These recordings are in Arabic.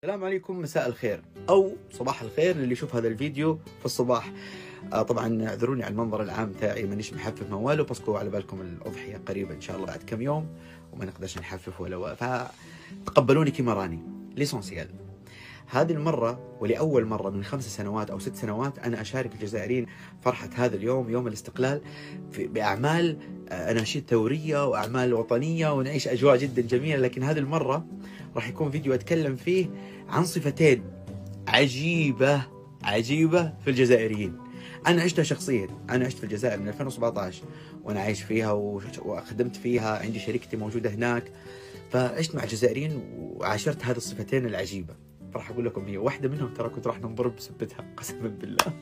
السلام عليكم، مساء الخير او صباح الخير اللي يشوف هذا الفيديو في الصباح. طبعا اعذروني على المنظر العام تاعي، مانيش محفف موالو باسكو على بالكم الاضحيه قريبه ان شاء الله بعد كم يوم وما نقدرش نحفف ولا فتقبلوني كما راني. ليسونسيال هذه المره ولاول مره من 5 سنوات او 6 سنوات انا اشارك الجزائريين فرحه هذا اليوم، يوم الاستقلال، باعمال اناشيد ثوريه واعمال وطنيه ونعيش اجواء جدا جميله. لكن هذه المره راح يكون فيديو اتكلم فيه عن صفتين عجيبه في الجزائريين. انا عشتها شخصيا، انا عشت في الجزائر من 2017 وانا عايش فيها وخدمت فيها، عندي شركتي موجوده هناك، فعشت مع الجزائريين وعاشرت هذه الصفتين العجيبه. راح اقول لكم هي واحده منهم، ترى كنت راح ننضرب بسبتها قسما بالله.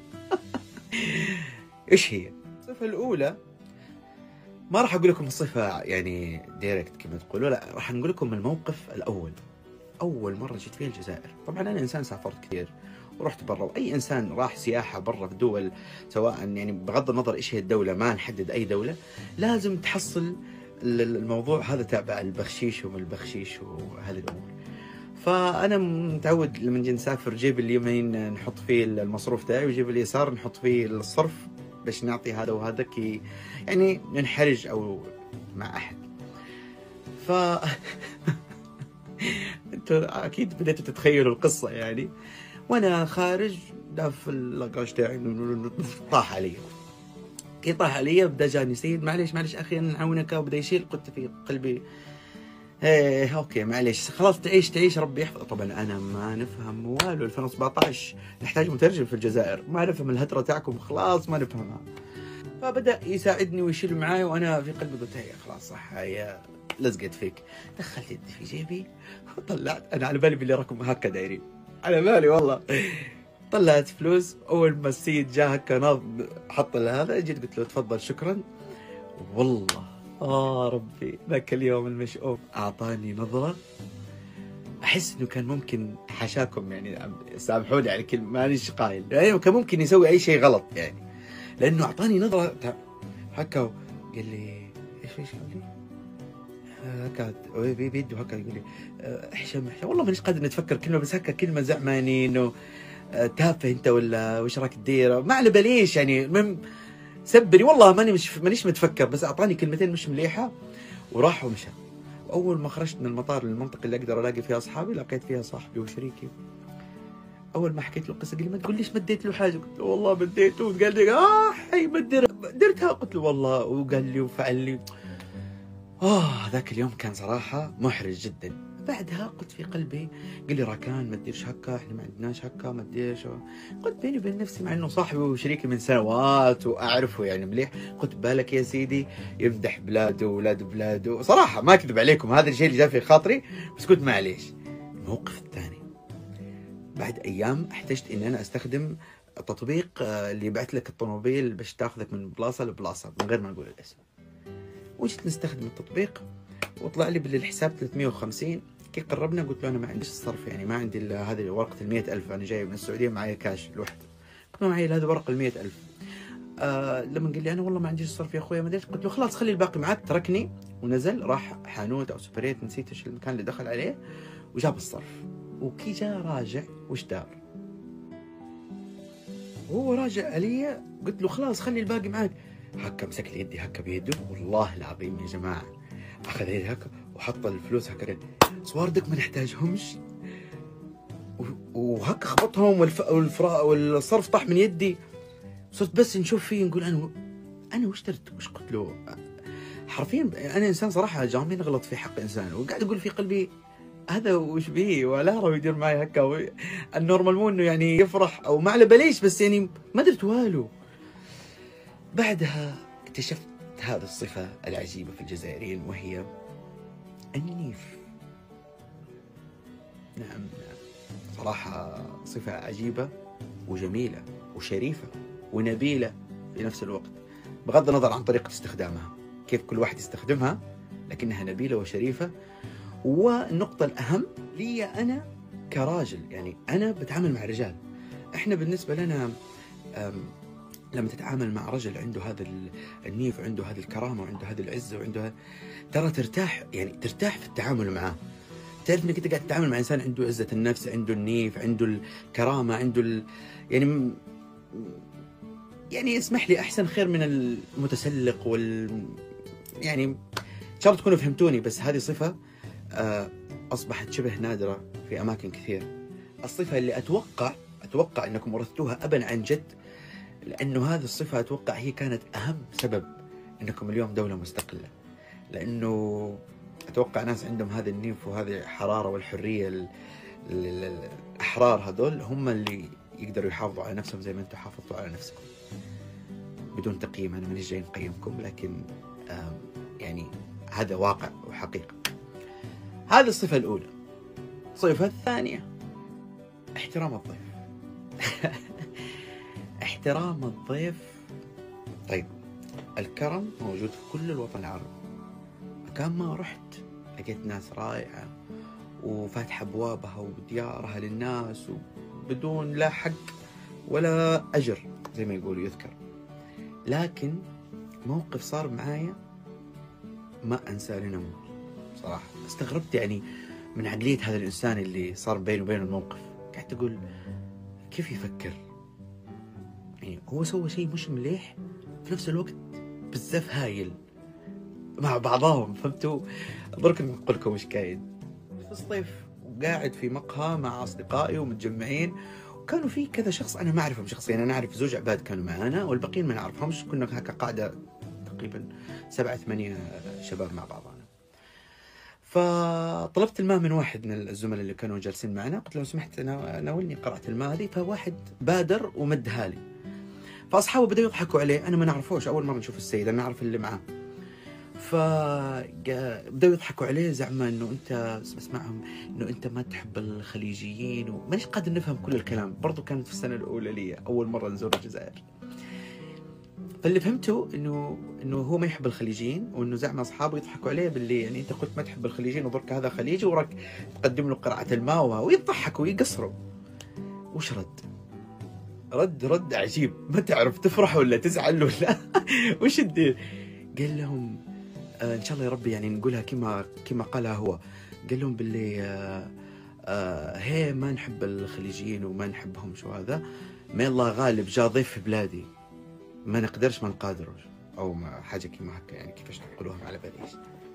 ايش هي؟ الصفه الاولى ما راح اقول لكم الصفه يعني دايركت كما تقولوا، لا، راح نقول لكم الموقف الاول. اول مره جيت فيها الجزائر، طبعا انا انسان سافرت كثير ورحت برا، واي انسان راح سياحه برا في دول، سواء يعني بغض النظر ايش هي الدوله، ما نحدد اي دوله، لازم تحصل الموضوع هذا تابع البخشيش وما البخشيش وهذه الامور. فانا متعود لما نجي نسافر جيب اليمين نحط فيه المصروف تاعي وجيب اليسار نحط فيه الصرف باش نعطي هذا وهذا كي يعني ننحرج او مع احد. ف انتوا اكيد بديتوا تتخيلوا القصه يعني. وانا خارج داف اللاكاج تاعي طاح علي. كي طاح علي بدا جاني سيد، معليش اخي نعاونك، وبدا يشيل. قلت في قلبي ايه اوكي معليش خلاص، تعيش ربي يحفظ. طبعا انا ما نفهم والو، 2017 نحتاج مترجم في الجزائر، ما نفهم الهدره تاعكم خلاص ما نفهمها. فبدا يساعدني ويشيل معاي، وانا في قلبي قلت هي خلاص صح، هي لزقت فيك. دخلت يدي في جيبي وطلعت، انا على بالي باللي راكم هكا دايرين، على بالي والله. طلعت فلوس. اول ما السيد جاء هكا ناض حط هذا، جيت قلت له تفضل شكرا. والله ربي ذاك اليوم المشؤوم اعطاني نظره احس انه كان ممكن، حاشاكم يعني سامحوني على كلمه مانيش قايل، يعني كان ممكن يسوي اي شيء غلط يعني، لانه اعطاني نظره هكا قال لي ايش قال لي هكا بيده هكا يقول لي احشم. والله مانيش قادر نتفكر كلمه، بس هكا كلمه زعماني انه تافه انت ولا وش راك تدير، ما على باليش يعني. المهم سبني والله مانيش متفكر، بس اعطاني كلمتين مش مليحه وراح ومشى. واول ما خرجت من المطار للمنطقه اللي اقدر الاقي فيها اصحابي، لقيت فيها صاحبي وشريكي. اول ما حكيت له القصه قال لي ما تقوليش مديت له حاجه. قلت له والله مديته. قال لي حي درتها. قلت له والله، وقال لي وفعل لي. ذاك اليوم كان صراحه محرج جدا. بعدها قلت في قلبي، قال لي راكان ما تديرش هكا، احنا ما عندناش هكا، ما تديرش. قلت بيني وبين نفسي، مع انه صاحبي وشريكي من سنوات واعرفه يعني مليح، قلت بالك يا سيدي يمدح بلاده وولاد بلاده. صراحه ما اكذب عليكم، هذا الشيء اللي جاء في خاطري، بس قلت معليش. الموقف الثاني، بعد ايام احتجت اني انا استخدم التطبيق اللي يبعث لك الطوموبيل باش تاخذك من بلاصه لبلاصه من غير ما نقول الاسم. وجيت نستخدم التطبيق وطلع لي بالحساب 350. كي قربنا قلت له انا ما عنديش الصرف، يعني ما عندي هذه ورقه ال 100,000، انا جاي من السعوديه معي كاش لوحده. قلت له معي هذه ورقه ال 100,000. لما قال لي انا والله ما عنديش الصرف يا اخويا ما ادري، قلت له خلاص خلي الباقي معك. تركني ونزل راح حانوت او سوبريت، نسيت ايش المكان اللي دخل عليه، وجاب الصرف. وكي جاء راجع وش دار؟ وهو راجع علي قلت له خلاص خلي الباقي معك. هكا مسك لي يدي هكا بيده، والله العظيم يا جماعه اخذ يدي هكا وحط الفلوس هكا، صواردك ما نحتاجهمش. وهكا خبطهم والصرف طاح من يدي. صرت بس نشوف فيه نقول انا وش درت، وش قلت له. حرفيا انا انسان صراحه جامي نغلط في حق انسان، وقاعد اقول في قلبي هذا وش بيه، ولا راح يدير معي هكا. النورمال مو انه يعني يفرح او ما على باليش، بس يعني ما درت والو. بعدها اكتشفت هذه الصفه العجيبه في الجزائريين، وهي النيف. نعم صراحة صفة عجيبة وجميلة وشريفة ونبيلة في نفس الوقت، بغض النظر عن طريقة استخدامها، كيف كل واحد يستخدمها، لكنها نبيلة وشريفة. والنقطة الأهم لي أنا كراجل، يعني أنا بتعامل مع رجال، إحنا بالنسبة لنا لما تتعامل مع رجل عنده هذا النيف، عنده هذه الكرامة، وعنده هذه العزة، وعنده ترى ترتاح، يعني ترتاح في التعامل معه. تعرف انك انت قاعد تتعامل مع انسان عنده عزه النفس، عنده النيف، عنده الكرامه، عنده يعني اسمح لي، احسن خير من المتسلق يعني ان شاء الله تكونوا فهمتوني. بس هذه صفه اصبحت شبه نادره في اماكن كثير. الصفه اللي اتوقع انكم ورثتوها ابا عن جد، لانه هذه الصفه اتوقع هي كانت اهم سبب انكم اليوم دوله مستقله. لانه اتوقع ناس عندهم هذا النيف وهذه الحراره والحريه، الاحرار هذول هم اللي يقدروا يحافظوا على نفسهم زي ما انتم حافظتوا على نفسكم. بدون تقييم، انا ماني جاي نقيمكم، لكن يعني هذا واقع وحقيقه. هذه الصفه الاولى. الصفه الثانيه احترام الضيف. احترام الضيف. طيب، الكرم موجود في كل الوطن العربي. مكان ما رحت لقيت ناس رائعة وفاتحة أبوابها وديارها للناس وبدون لا حق ولا أجر زي ما يقولوا يذكر. لكن موقف صار معايا ما أنسى لنموت صراحة. استغربت يعني من عقلية هذا الإنسان اللي صار بينه وبين الموقف. قعدت أقول كيف يفكر؟ يعني هو سوى شيء مش مليح في نفس الوقت بالزف هايل مع بعضهم، فهمتوا؟ أقول لكم إيش كاين. في الصيف وقاعد في مقهى مع أصدقائي ومتجمعين، وكانوا في كذا شخص أنا ما أعرفهم شخصيا. أنا أعرف زوج عباد كانوا معانا والباقيين ما نعرفهمش. كنا هكا قاعدة تقريبا 7-8 شباب مع بعضنا. فطلبت الماء من واحد من الزملاء اللي كانوا جالسين معنا، قلت له لو سمحت ناولني قرعة الماء هذه. فواحد بادر ومدها لي، فأصحابه بدأوا يضحكوا عليه. أنا ما نعرفوش، أول مرة نشوف السيد، أنا أعرف اللي معاه. فبدأوا يضحكوا عليه زعما انه انت اسمعهم انه انت ما تحب الخليجيين، ومانيش قادر نفهم كل الكلام. برضو كانت في السنه الاولى لي اول مره نزور الجزائر. فاللي فهمته انه هو ما يحب الخليجيين، وانه زعما اصحابه يضحكوا عليه باللي يعني انت قلت ما تحب الخليجيين وضرك هذا خليجي وراك تقدم له قرعه الماء، ويضحكوا ويقصروا. وش رد عجيب، ما تعرف تفرح ولا تزعل ولا وش الدين. قال لهم ان شاء الله يا ربي يعني نقولها كما قالها هو. قال لهم باللي هي ما نحب الخليجيين وما نحبهم شو هذا، ما الله غالب جا ضيف في بلادي ما نقدرش ما نقادروش، او ما حاجه كيما هكا، يعني كيفاش تقولوها على باليش.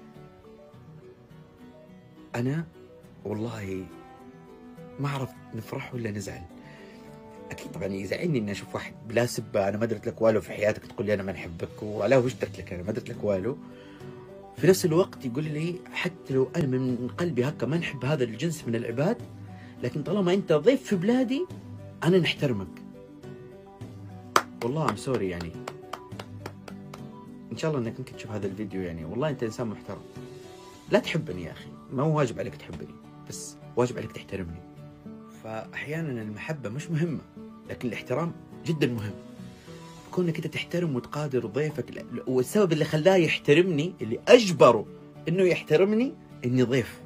انا والله ما عرفت نفرح ولا نزعل. اكيد طبعا يزعلني اني اشوف واحد بلا سبه، انا ما درت لك والو في حياتك تقول لي انا ما نحبك، وعلاه وش درت لك؟ انا ما درت لك والو. في نفس الوقت يقول لي حتى لو انا من قلبي هكا ما نحب هذا الجنس من العباد، لكن طالما انت ضيف في بلادي انا نحترمك. والله ام سوري يعني، ان شاء الله انك ممكن تشوف هذا الفيديو. يعني والله انت انسان محترم. لا تحبني يا اخي، ما هو واجب عليك تحبني، بس واجب عليك تحترمني. فاحيانا المحبه مش مهمه، لكن الاحترام جدا مهم. كونك انت تحترم وتقادر ضيفك، والسبب اللي خلاه يحترمني، اللي اجبره انه يحترمني، اني ضيف.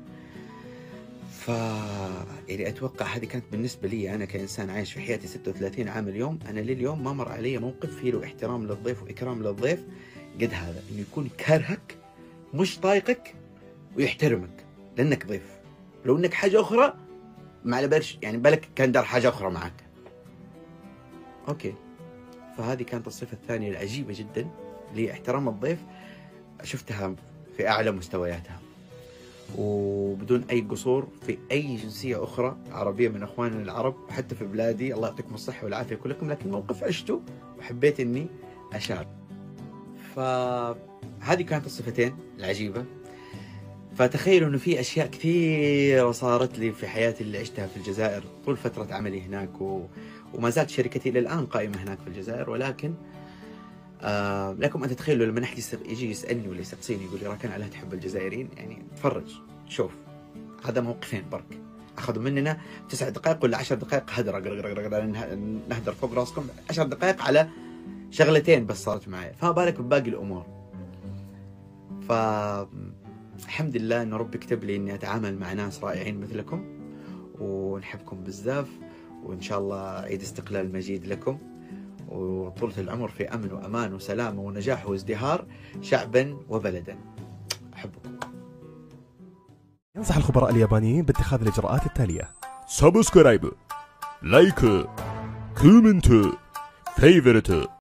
يعني اتوقع هذه كانت بالنسبه لي انا كانسان عايش في حياتي 36 عام اليوم، انا لليوم ما مر علي موقف فيه له احترام للضيف واكرام للضيف قد هذا. انه يكون كارهك مش طايقك ويحترمك لانك ضيف. لو انك حاجه اخرى ما على بالش، يعني بالك كان دار حاجه اخرى معك. اوكي. فهذه كانت الصفة الثانية العجيبة جدا لاحترام الضيف، شفتها في أعلى مستوياتها وبدون أي قصور في أي جنسية أخرى عربية من أخواننا العرب، حتى في بلادي. الله يعطيكم الصحة والعافية كلكم، لكن موقف عشته وحبيت إني أشارك. فهذه كانت الصفتين العجيبة. فتخيلوا إنه في أشياء كثيرة صارت لي في حياتي اللي عشتها في الجزائر طول فترة عملي هناك، وما زالت شركتي إلى الآن قائمة هناك في الجزائر. ولكن لكم أن تتخيلوا لما أحد يجي يسألني ولا يستقصيني يقول لي راكان على تحب الجزائريين، يعني تفرج شوف هذا موقفين برك أخذوا مننا 9 دقائق ولا 10 دقائق هدرة نهدر فوق راسكم 10 دقائق على شغلتين بس صارت معي، فما بالك بباقي الأمور. فالحمد لله إنه ربي كتب لي إني أتعامل مع ناس رائعين مثلكم، ونحبكم بزاف، وإن شاء الله عيد استقلال مجيد لكم، وطولة العمر في أمن وأمان وسلامة ونجاح وازدهار شعبا وبلدا. أحبكم. ينصح الخبراء اليابانيين باتخاذ الإجراءات التالية: سبسكرايب، لايك، كومنت، فيفرت.